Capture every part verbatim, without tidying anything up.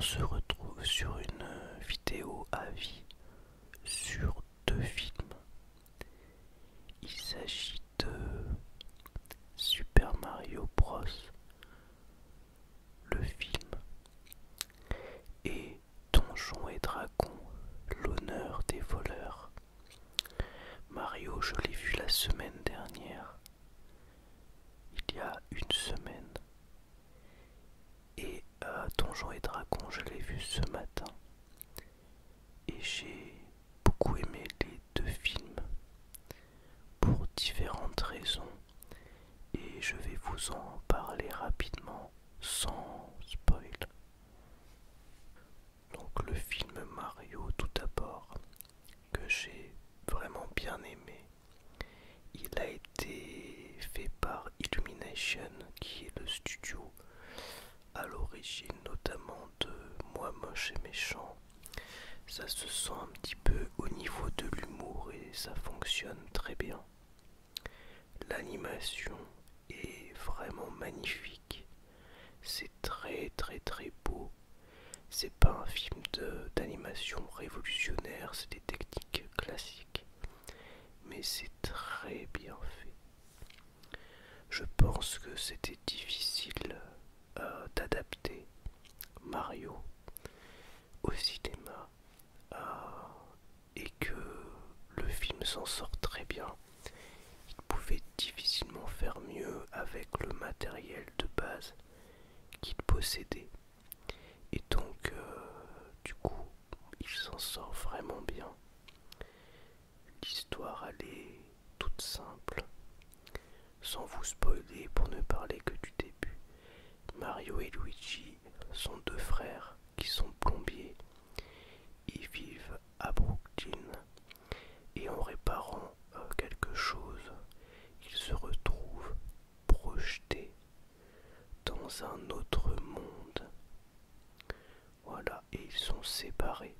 on se retrouve sur une vidéo avis sur deux films. Il s'agit de Super Mario Bros, le film, et Donjons et Dragons, l'honneur des voleurs. Mario, je l'ai vu la semaine dernière, il y a une semaine, et euh, Donjons et Dragons, je l'ai vu ce matin, et j'ai beaucoup aimé les deux films pour différentes raisons, et je vais vous en parler rapidement sans spoil. Donc le film Mario, tout d'abord, que j'ai vraiment bien aimé, il a été fait par Illumination, qui est le studio à l'origine notamment de Moi Moche et Méchant. Ça se sent un petit peu au niveau de l'humour et ça fonctionne très bien. L'animation est vraiment magnifique. C'est très très très beau. C'est pas un film d'animation révolutionnaire, c'est des techniques classiques. Mais c'est très bien fait. Je pense que c'était difficile euh, d'adapter Mario au cinéma euh, et que le film s'en sort très bien. Il pouvait difficilement faire mieux avec le matériel de base qu'il possédait. Et donc, euh, du coup, il s'en sort vraiment bien. L'histoire, elle est toute simple. Sans vous spoiler pour ne parler que du début, Mario et Luigi sont deux frères qui sont plombiers. Ils vivent à Brooklyn et en réparant euh, quelque chose, ils se retrouvent projetés dans un autre monde. Voilà, et ils sont séparés.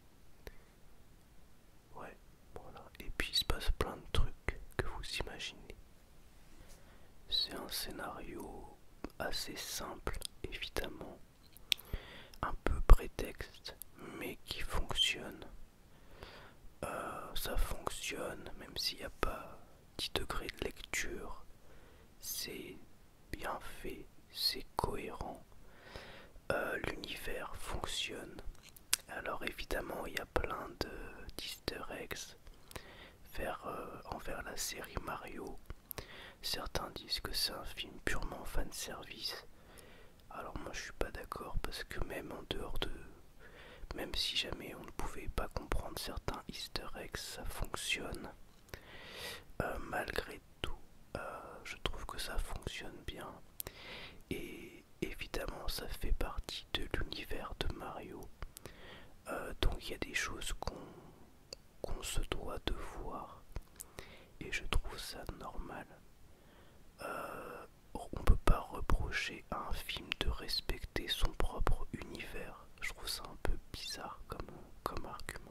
Ouais, voilà. Et puis il se passe plein de trucs que vous imaginez. C'est un scénario assez simple, évidemment, un peu prétexte, mais qui fonctionne. Euh, ça fonctionne, même s'il n'y a pas dix degrés de lecture. C'est bien fait, c'est cohérent. Euh, L'univers fonctionne. Alors évidemment, il y a plein de d'easter eggs vers, euh, envers la série Mario. Certains disent que c'est un film purement fan service. Alors moi je suis pas d'accord parce que même en dehors de... Même si jamais on ne pouvait pas comprendre certains easter eggs, ça fonctionne. Euh, malgré tout, euh, je trouve que ça fonctionne bien. Et évidemment ça fait partie de l'univers de Mario. Euh, donc il y a des choses qu'on qu'on se doit de voir. Et je trouve ça normal. Euh, on peut pas reprocher à un film de respecter son propre univers. Je trouve ça un peu bizarre comme, comme argument.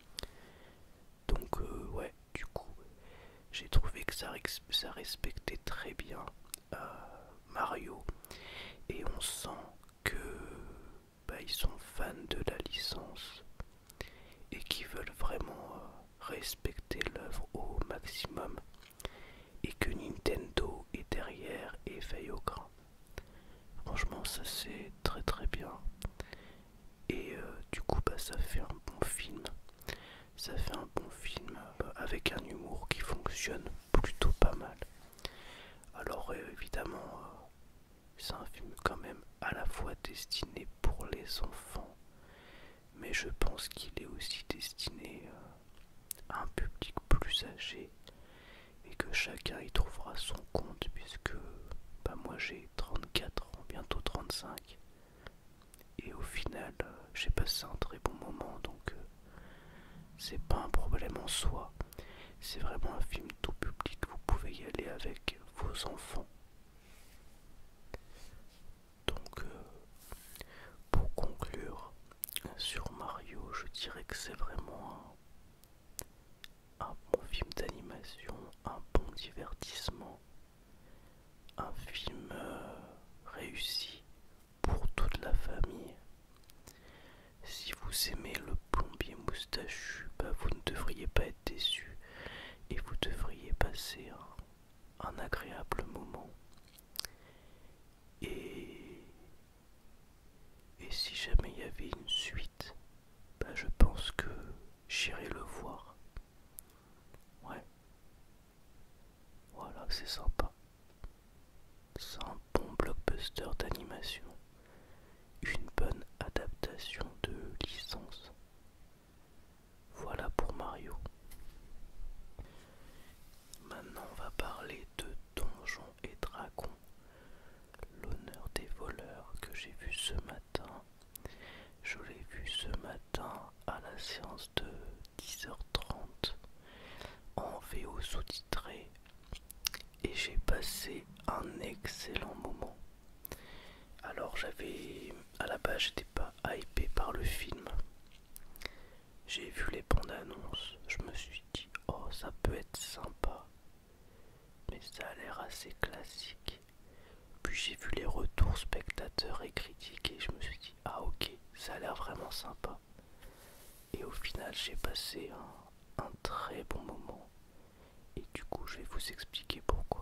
Donc euh, ouais, du coup, j'ai trouvé que ça, ça respectait très bien euh, Mario. Et on sent que bah, ils sont fans de la licence et qui veulent vraiment euh, respecter l'œuvre au maximum. Et que Nintendo est derrière et veille au grain. Franchement, ça c'est très très bien. Et euh, du coup, bah, ça fait un bon film. Ça fait un bon film euh, avec un humour qui fonctionne plutôt pas mal. Alors euh, évidemment, euh, c'est un film quand même à la fois destiné pour les enfants, mais je pense qu'il est aussi destiné euh, à un public plus âgé et que chacun y trouvera son compte puisque bah, moi j'ai trente-quatre ans, bientôt trente-cinq et au final euh, j'ai passé un très bon moment donc euh, c'est pas un problème en soi. C'est vraiment un film tout public, vous pouvez y aller avec vos enfants. Donc euh, pour conclure sur Mario, je dirais que c'est vraiment un, un bon film d'animation, un bon divertissement, un film euh, réussi pour toute la famille. Et si jamais il y avait une suite, bah je pense que j'irai le voir. Ouais, voilà, c'est sympa. C'est un bon blockbuster d'animation. Une bonne adaptation de licence. Voilà pour Mario. Maintenant on va parler de Donjons et Dragons, l'honneur des voleurs que j'ai vu ce matin. Je l'ai vu ce matin à la séance de dix heures trente en V O sous-titré et j'ai passé un excellent moment. Alors j'avais, à la base j'étais pas hypé par le film. J'ai vu les bandes annonces, je me suis dit oh ça peut être sympa, mais ça a l'air assez classique. Puis j'ai vu les retours spectateurs et critiques et je me suis dit ah ok, ça a l'air vraiment sympa. Et au final j'ai passé un, un très bon moment. Et du coup je vais vous expliquer pourquoi.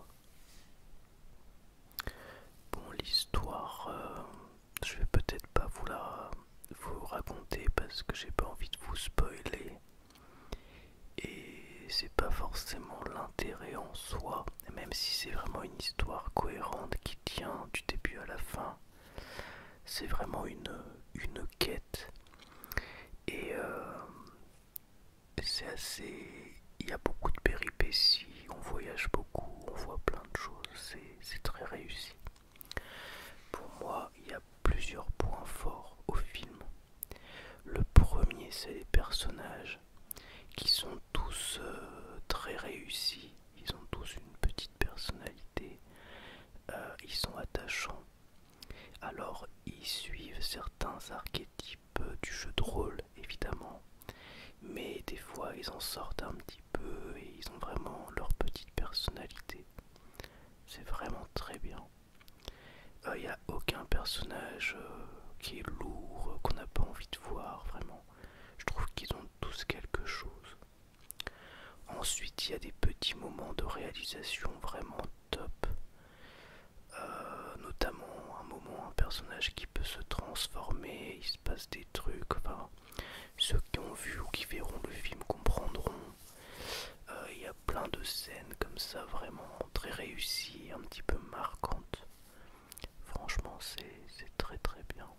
Bon, l'histoire, euh, je vais peut-être pas vous la vous raconter parce que j'ai pas envie de vous spoiler. Et c'est pas forcément l'intérêt en soi, même si c'est vraiment une histoire cohérente qui tient du début à la fin. C'est vraiment une, une quête. Et euh, c'est assez... Il y a beaucoup de péripéties, on voyage beaucoup, on voit plein de choses, c'est très réussi. Pour moi, il y a plusieurs points forts au film. Le premier, c'est les personnages qui sont tous euh, très réussis. Ils ont tous une petite personnalité. Euh, ils sont attachants. Alors, ils suivent certains archétypes du jeu de rôle, évidemment. Mais des fois, ils en sortent un petit peu et ils ont vraiment leur petite personnalité. C'est vraiment très bien. Il euh, n'y a aucun personnage euh, qui est lourd, euh, qu'on n'a pas envie de voir, vraiment. Je trouve qu'ils ont tous quelque chose. Ensuite, il y a des petits moments de réalisation vraiment top. Euh, notamment un moment, un personnage qui peut se transformer, il se passe des trucs, enfin, ceux qui ont vu ou qui verront le film comprendront. Euh, il y a plein de scènes comme ça, vraiment très réussies, un petit peu marquantes. Franchement, c'est très très bien.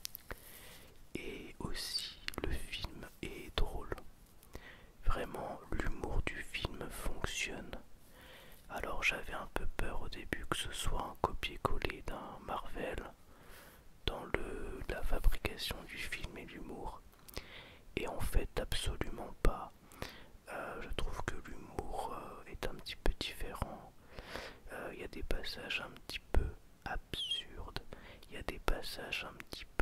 Et aussi, le film est drôle. Vraiment, l'humour du film fonctionne. Alors j'avais un peu peur au début que ce soit un copier-coller d'un Marvel dans le, la fabrication du film et l'humour. Et en fait, absolument pas. Euh, je trouve que l'humour euh, est un petit peu différent. Il euh, y a des passages un petit peu absurdes. Il y a des passages un petit peu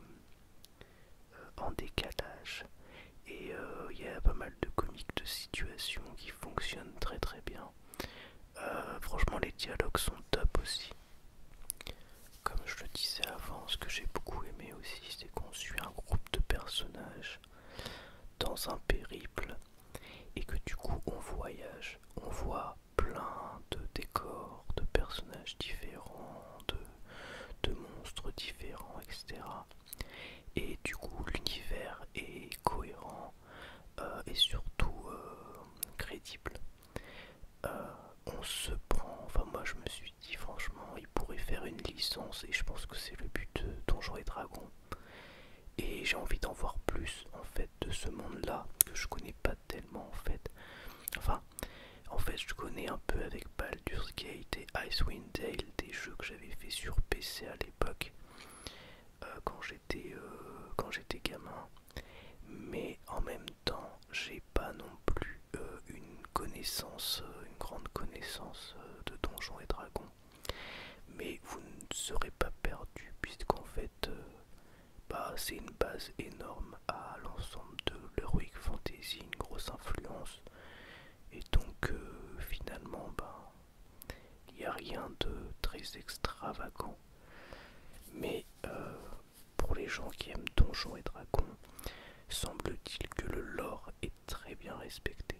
euh, en décalage. Et il euh, y a pas mal de comiques de situation qui fonctionnent très très bien. Euh, franchement, les dialogues sont top aussi. Comme je le disais avant, ce que j'ai beaucoup aimé aussi, c'est qu'on suit un groupe de personnages dans un périple et que du coup on voyage, on voit plein de décors, de personnages différents, de, de monstres différents, et cetera. Et du coup l'univers est cohérent euh, et surtout euh, crédible. Euh, on se prend, enfin moi je me suis dit franchement il pourrait faire une licence et je pense que c'est le but de Donjons et Dragons. Et j'ai envie d'en voir plus en fait de ce monde là que je connais pas tellement en fait. Enfin en fait je connais un peu avec Baldur's Gate et Icewind Dale, des jeux que j'avais fait sur P C à l'époque euh, quand j'étais euh, quand j'étais gamin. Mais en même temps j'ai pas non plus euh, une connaissance, euh, une grande connaissance euh, de Donjons et Dragons. Mais vous ne serez pas perdu puisqu'en fait euh, bah, c'est une base énorme à l'ensemble de l'Heroic Fantasy, une grosse influence. Et donc euh, finalement bah, il n'y a rien de très extravagant. Mais euh, pour les gens qui aiment Donjons et Dragons, semble-t-il que le lore est très bien respecté.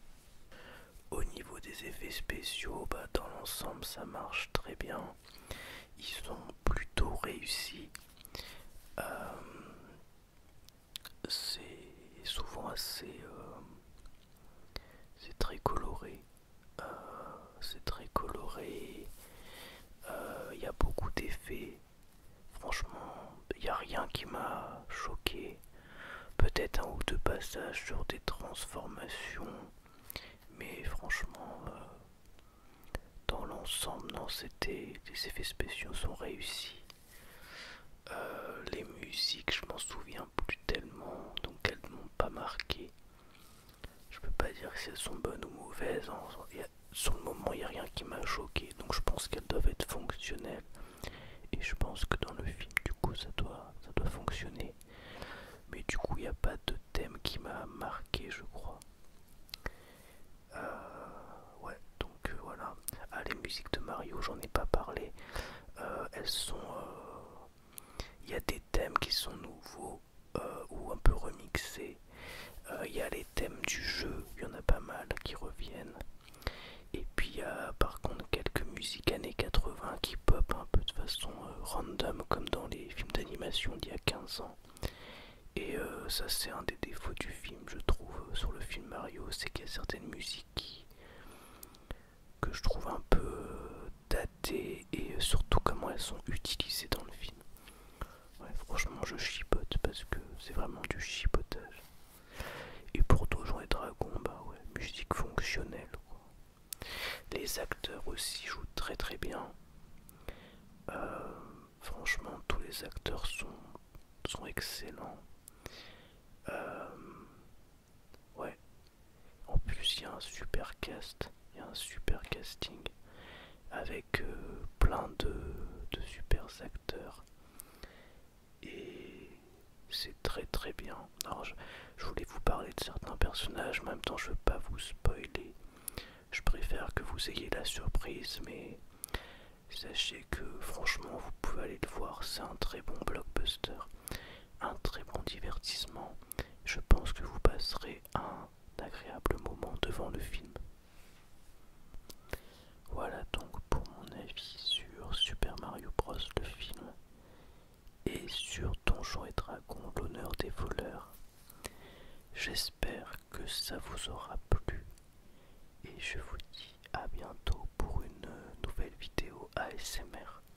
Au niveau des effets spéciaux, bah, dans l'ensemble ça marche très bien. Ils sont plutôt réussis. Euh, c'est souvent assez... euh, c'est très coloré. Euh, c'est très coloré. Il y a beaucoup d'effets. Franchement, il n'y a rien qui m'a choqué. Peut-être un ou deux passages sur des transformations. Mais franchement, euh, dans l'ensemble, non, c'était... Les effets spéciaux sont réussis. Euh, les musiques, je m'en souviens plus tellement, donc elles m'ont pas marqué. Je peux pas dire si elles sont bonnes ou mauvaises. Hein. Y a, sur le moment, il n'y a rien qui m'a choqué, donc je pense qu'elles doivent être fonctionnelles. Et je pense que dans le film, du coup, ça doit, ça doit fonctionner. Mais du coup, il n'y a pas de thème qui m'a marqué, je crois. Euh, ouais, donc euh, voilà. Ah, les musiques de Mario, j'en ai pas parlé. Euh, elles sont... Il euh, y a des thèmes qui sont nouveaux euh, ou un peu remixés. Il euh, y a les thèmes du jeu, il y en a pas mal qui reviennent. Et puis il y a par contre quelques musiques années quatre-vingts qui pop un peu de façon euh, random comme dans les films d'animation d'il y a quinze ans. Et euh, ça c'est un des défauts du film je trouve sur le film Mario, c'est qu'il y a certaines musiques qui, que je trouve un peu euh, datées et surtout comment elles sont utilisées dans le film. Ouais, franchement je chipote parce que c'est vraiment du chipotage. Et pour Donjons et Dragons, bah ouais, musique fonctionnelle quoi. Les acteurs aussi jouent très très bien. Euh, franchement, tous les acteurs sont, sont excellents. Euh, ouais. En plus, il y a un super cast, il y a un super casting avec euh, plein de, de super acteurs. Et c'est très très bien. Alors, je, je voulais vous parler de certains personnages, en même temps, je veux pas vous spoiler. Je préfère que vous ayez la surprise, mais sachez que franchement vous pouvez aller le voir, c'est un très bon blockbuster, un très bon divertissement. Je pense que vous passerez un agréable moment devant le film. Voilà donc pour mon avis sur Super Mario Bros le film et sur Donjons et Dragons l'honneur des voleurs. J'espère que ça vous aura plu et je vous dis à bientôt pour une nouvelle vidéo A S M R.